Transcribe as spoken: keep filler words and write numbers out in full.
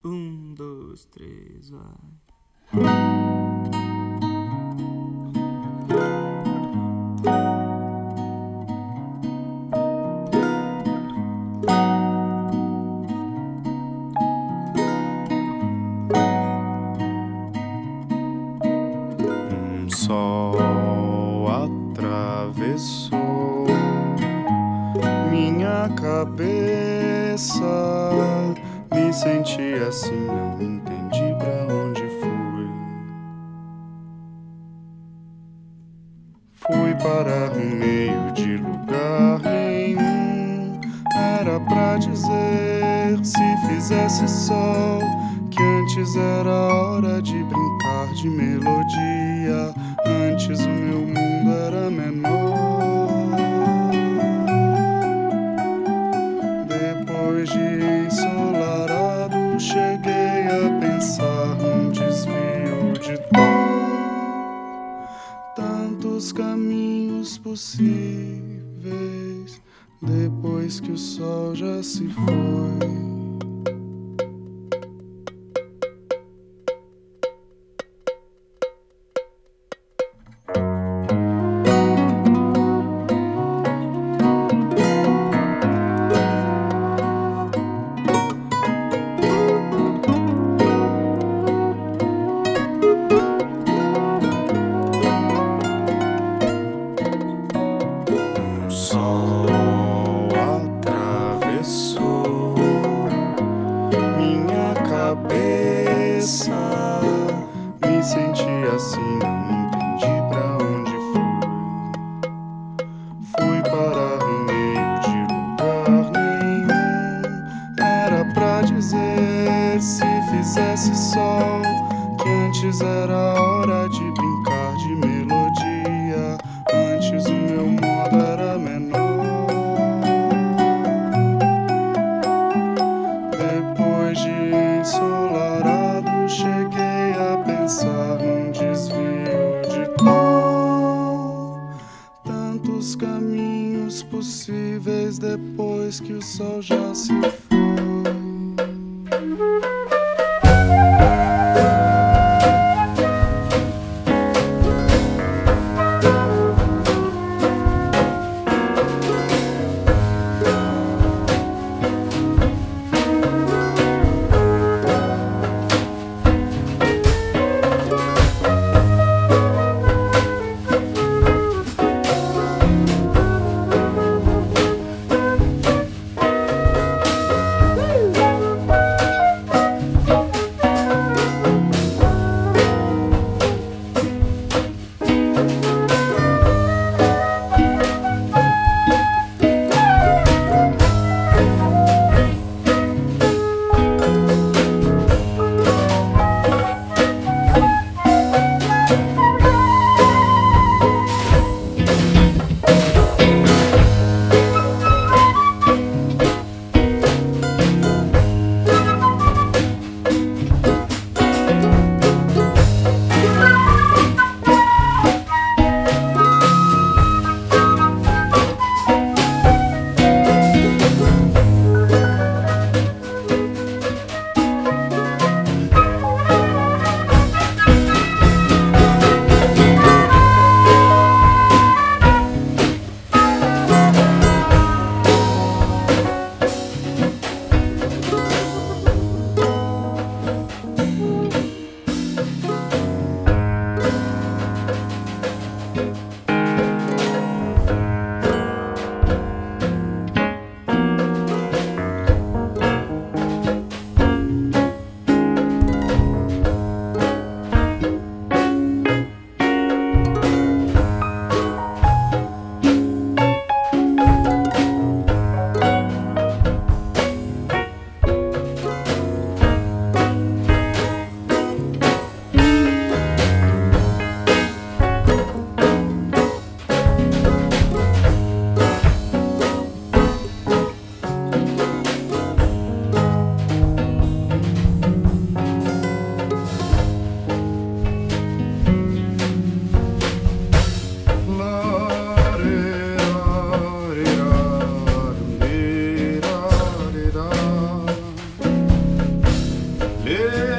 Um, dois, três, vai. Um sol atravessou minha cabeça. Me senti assim, não entendi pra onde fui. Fui parar no meio de lugar nenhum. Era pra dizer, se fizesse sol, que antes era hora de brincar de melodia. Antes o meu mundo era menor. Depois de ensolarado, cheguei a pensar num desvio de tom. Tantos caminhos possíveis depois que o sol já se foi. Me senti assim, não entendi pra onde fui. Fui parar no meio de lugar nenhum. Era pra dizer, se fizesse sol, que antes era hora de brincar de melodia. Antes o meu modo era menor. Depois de ensolarado, cheguei a pensar num desvio de tom. Tantos caminhos possíveis depois que o sol já se foi. Ei!